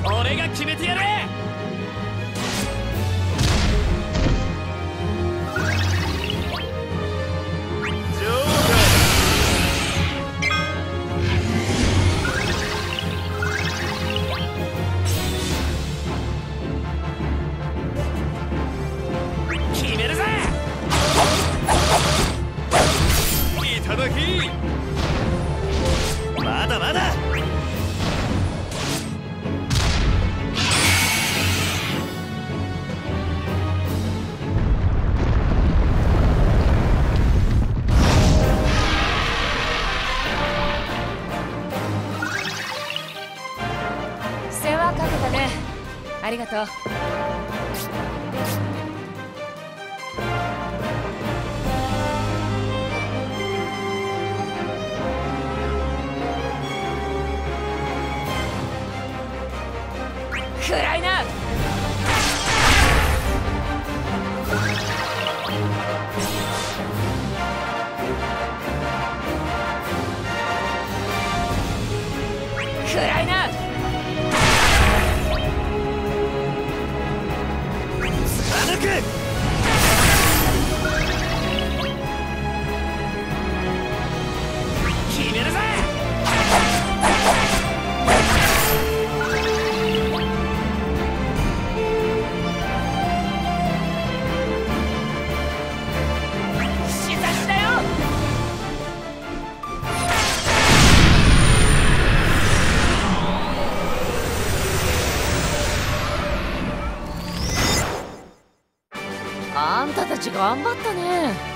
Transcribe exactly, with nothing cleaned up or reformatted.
俺が決めてやる。決めるぜ。いただき。まだまだ。 世話かけたね。ありがとう。暗いな。暗いな。 貫く。決めるぜ。しざしだよ。 あんたたち頑張ったね。